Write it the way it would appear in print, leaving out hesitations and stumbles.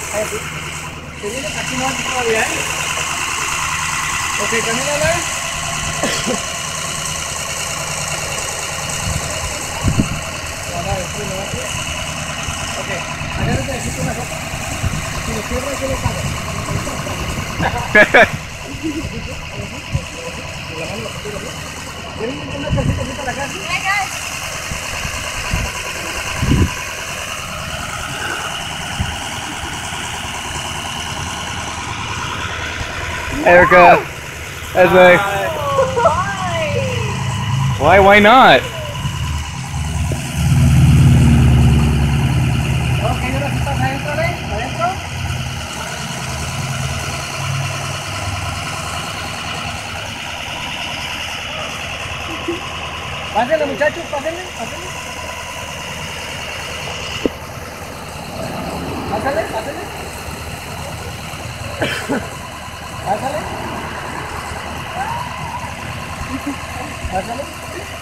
Aquí. ¿Te vienes? Aquí no antes todavía, ¿eh? Ok, camínale. Ok, agárrate aquí con la ropa. Si lo cierras, yo lo pago. ¿Quieres una cosita aquí para la casa? Erica, Esme. Why? Why not? Ok, ahora sí pasa adentro, ¿ves? Adentro. Pásenle, muchachos, pásenle, pásenle. Pásale, pásale. Pásale. Pásale.